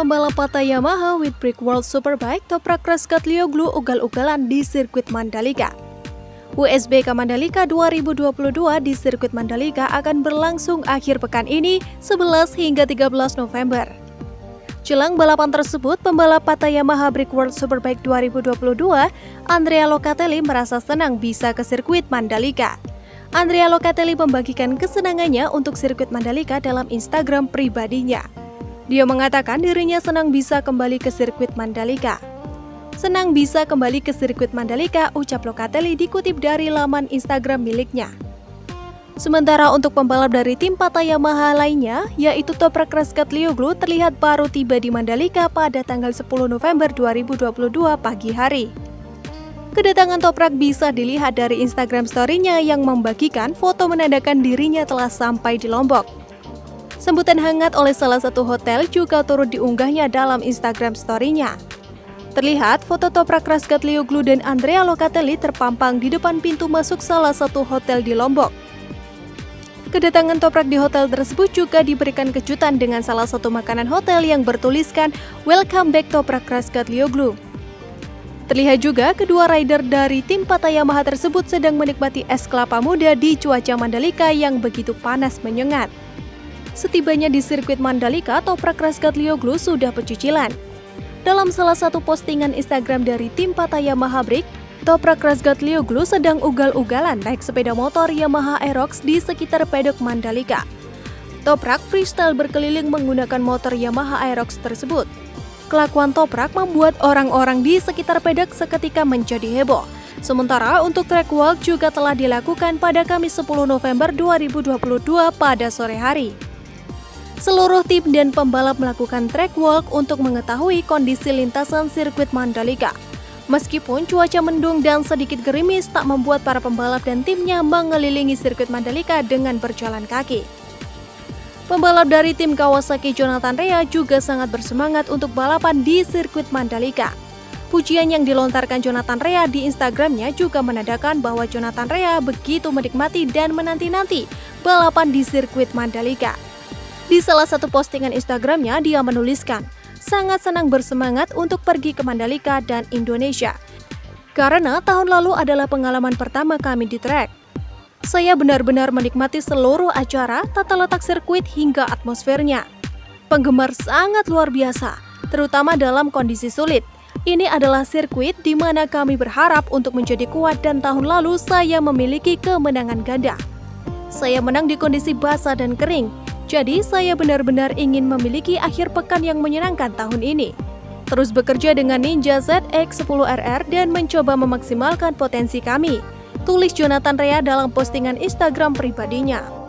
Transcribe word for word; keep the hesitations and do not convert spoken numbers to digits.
Pembalap Pata Yamaha with Brick World Superbike Toprak Razgatlioglu ugal-ugalan di sirkuit Mandalika. U S B K Mandalika dua ribu dua puluh dua di sirkuit Mandalika akan berlangsung akhir pekan ini sebelas hingga tiga belas November. Jelang balapan tersebut, pembalap Pata Yamaha Brick World Superbike dua ribu dua puluh dua, Andrea Locatelli merasa senang bisa ke sirkuit Mandalika. Andrea Locatelli membagikan kesenangannya untuk sirkuit Mandalika dalam Instagram pribadinya. Dia mengatakan dirinya senang bisa kembali ke sirkuit Mandalika. Senang bisa kembali ke sirkuit Mandalika, ucap Locatelli dikutip dari laman Instagram miliknya. Sementara untuk pembalap dari tim Pata Yamaha lainnya, yaitu Toprak Razgatlioglu terlihat baru tiba di Mandalika pada tanggal sepuluh November dua ribu dua puluh dua pagi hari. Kedatangan Toprak bisa dilihat dari Instagram story-nya yang membagikan foto menandakan dirinya telah sampai di Lombok. Sambutan hangat oleh salah satu hotel juga turut diunggahnya dalam Instagram story-nya. Terlihat foto Toprak Razgatlioglu dan Andrea Locatelli terpampang di depan pintu masuk salah satu hotel di Lombok. Kedatangan Toprak di hotel tersebut juga diberikan kejutan dengan salah satu makanan hotel yang bertuliskan "Welcome back Toprak Razgatlioglu". Terlihat juga kedua rider dari tim Pata Yamaha tersebut sedang menikmati es kelapa muda di cuaca Mandalika yang begitu panas menyengat. Setibanya di sirkuit Mandalika, Toprak Razgatlioglu sudah pecicilan. Dalam salah satu postingan Instagram dari tim Pata Yamaha Brick, Toprak Razgatlioglu sedang ugal-ugalan naik sepeda motor Yamaha Aerox di sekitar pedok Mandalika. Toprak freestyle berkeliling menggunakan motor Yamaha Aerox tersebut. Kelakuan Toprak membuat orang-orang di sekitar pedok seketika menjadi heboh. Sementara untuk track walk juga telah dilakukan pada Kamis sepuluh November dua ribu dua puluh dua pada sore hari. Seluruh tim dan pembalap melakukan track walk untuk mengetahui kondisi lintasan sirkuit Mandalika. Meskipun cuaca mendung dan sedikit gerimis tak membuat para pembalap dan timnya mengelilingi sirkuit Mandalika dengan berjalan kaki. Pembalap dari tim Kawasaki Jonathan Rea juga sangat bersemangat untuk balapan di sirkuit Mandalika. Pujian yang dilontarkan Jonathan Rea di Instagramnya juga menandakan bahwa Jonathan Rea begitu menikmati dan menanti-nanti balapan di sirkuit Mandalika. Di salah satu postingan Instagramnya, dia menuliskan, "Sangat senang bersemangat untuk pergi ke Mandalika dan Indonesia. Karena tahun lalu adalah pengalaman pertama kami di trek. Saya benar-benar menikmati seluruh acara, tata letak sirkuit hingga atmosfernya. Penggemar sangat luar biasa, terutama dalam kondisi sulit. Ini adalah sirkuit di mana kami berharap untuk menjadi kuat dan tahun lalu saya memiliki kemenangan ganda. Saya menang di kondisi basah dan kering. Jadi saya benar-benar ingin memiliki akhir pekan yang menyenangkan tahun ini. Terus bekerja dengan Ninja Z X sepuluh R R dan mencoba memaksimalkan potensi kami," tulis Jonathan Rea dalam postingan Instagram pribadinya.